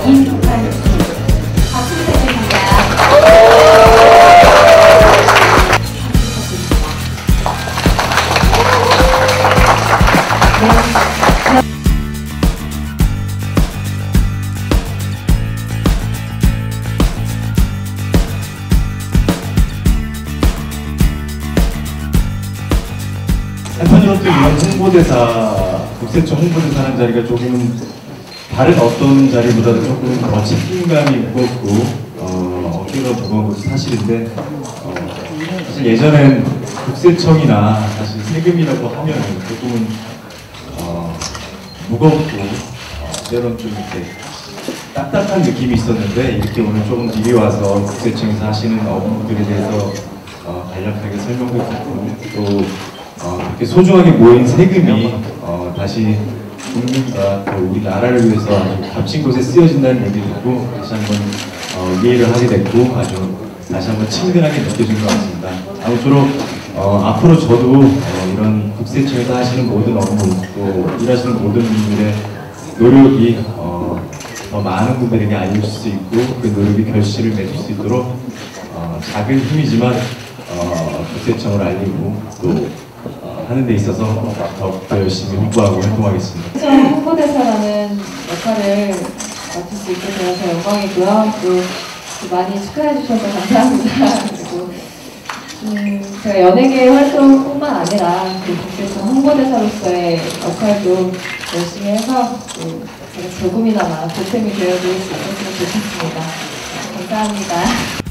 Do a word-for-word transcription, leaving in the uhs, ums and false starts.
인간입니다. 박수 부탁드립니다. 한편으로 또 이런 홍보대사, 국세청 홍보대사라는 자리가 조금 다른 어떤 자리보다도 조금 더 책임감이 무겁고 어, 어깨가 무거운 것이 사실인데 어, 사실 예전엔 국세청이나 사실 세금이라고 하면 조금은 어, 무겁고 어, 때론 좀 이렇게 딱딱한 느낌이 있었는데 이렇게 오늘 조금 미리 와서 국세청에서 하시는 업무들에 대해서 어, 간략하게 설명도 듣고 또 어, 이렇게 소중하게 모인 세금이 어, 다시 국민과 또 우리 나라를 위해서 아주 값진 곳에 쓰여진다는 얘기 듣고 다시 한번 어, 이해를 하게 됐고 아주 다시 한번 친근하게 느껴진 것 같습니다. 아무쪼록 어, 앞으로 저도 어, 이런 국세청에서 하시는 모든 업무 또 일하시는 모든 분들의 노력이 어, 더 많은 분들에게 알려질 수 있고 그 노력이 결실을 맺을 수 있도록 어, 작은 힘이지만 어, 국세청을 알리고 또 하는 데 있어서 더욱더 열심히 홍보하고 활동하겠습니다. 국세청 홍보대사라는 역할을 맡을 수 있게 되어서 영광이고요. 또 많이 축하해 주셔서 감사합니다. 그리고 음, 제가 연예계 활동뿐만 아니라 그 국세청 홍보대사로서의 역할도 열심히 해서 또 제가 조금이나마 보탬이 되어드릴 수 있었으면 좋겠습니다. 감사합니다.